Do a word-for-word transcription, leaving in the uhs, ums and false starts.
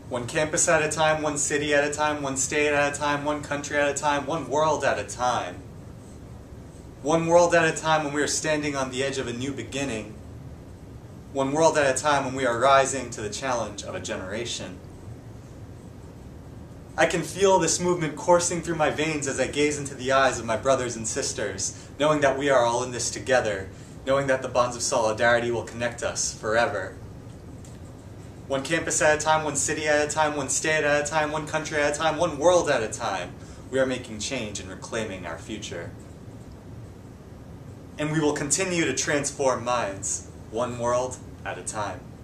One campus at a time, one city at a time, one state at a time, one country at a time, one world at a time. One world at a time when we are standing on the edge of a new beginning. One world at a time when we are rising to the challenge of a generation. I can feel this movement coursing through my veins as I gaze into the eyes of my brothers and sisters, knowing that we are all in this together, knowing that the bonds of solidarity will connect us forever. One campus at a time, one city at a time, one state at a time, one country at a time, one world at a time, we are making change and reclaiming our future. And we will continue to transform minds, one world at a time.